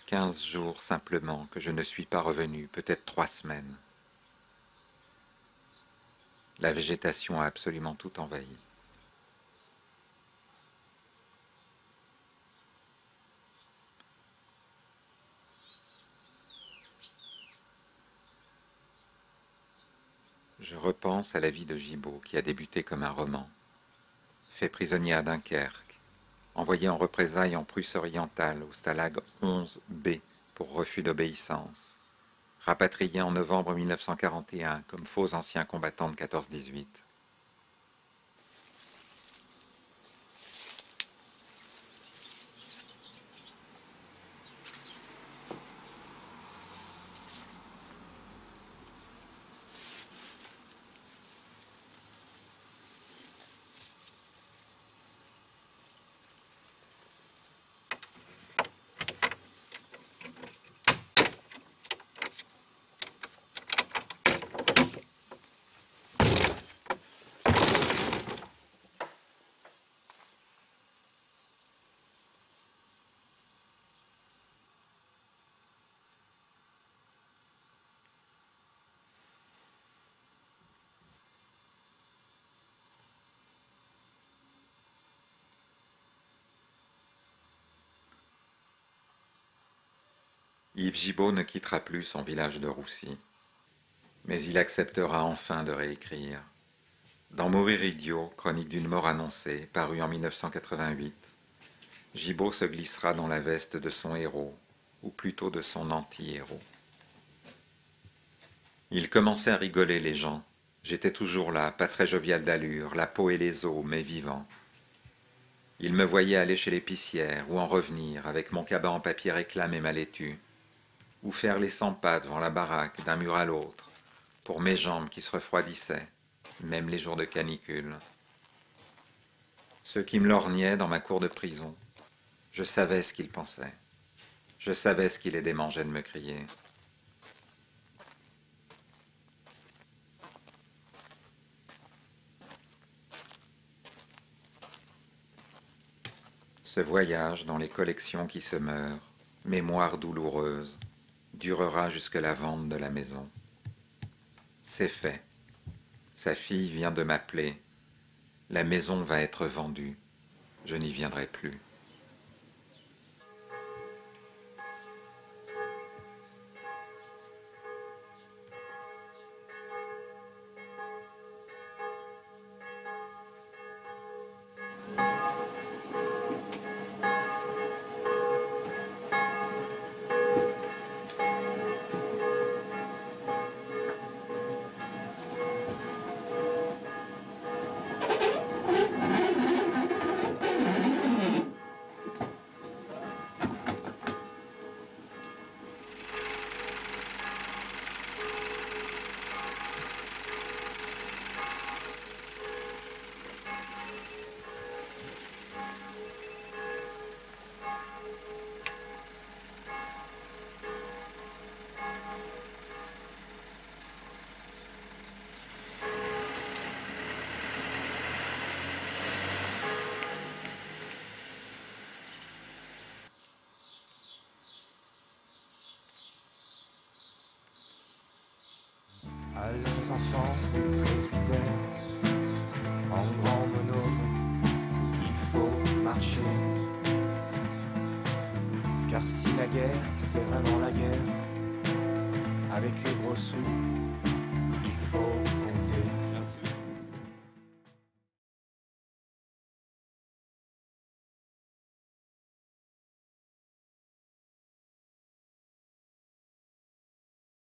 15 jours simplement que je ne suis pas revenu, peut-être 3 semaines. La végétation a absolument tout envahi. Je repense à la vie de Gibault qui a débuté comme un roman. Fait prisonnier à Dunkerque, envoyé en représailles en Prusse orientale au stalag 11B pour refus d'obéissance, rapatrié en novembre 1941 comme faux ancien combattant de 14-18. Yves Gibault ne quittera plus son village de Roussy, mais il acceptera enfin de réécrire. Dans Mourir idiot, chronique d'une mort annoncée, paru en 1988, Gibault se glissera dans la veste de son héros, ou plutôt de son anti-héros. Il commençait à rigoler les gens. J'étais toujours là, pas très jovial d'allure, la peau et les os, mais vivant. Il me voyait aller chez l'épicière, ou en revenir, avec mon cabas en papier réclame et ma laitue, ou faire les 100 pas devant la baraque, d'un mur à l'autre, pour mes jambes qui se refroidissaient, même les jours de canicule. Ceux qui me lorgnaient dans ma cour de prison, je savais ce qu'ils pensaient. Je savais ce qui les démangeait de me crier. Ce voyage dans les collections qui se meurent, mémoire douloureuse, durera jusque la vente de la maison. C'est fait. Sa fille vient de m'appeler. La maison va être vendue. Je n'y viendrai plus. Allons enfants du presbytère, en grand bonhomme, il faut marcher. Car si la guerre, c'est vraiment la guerre, avec les gros sous, il faut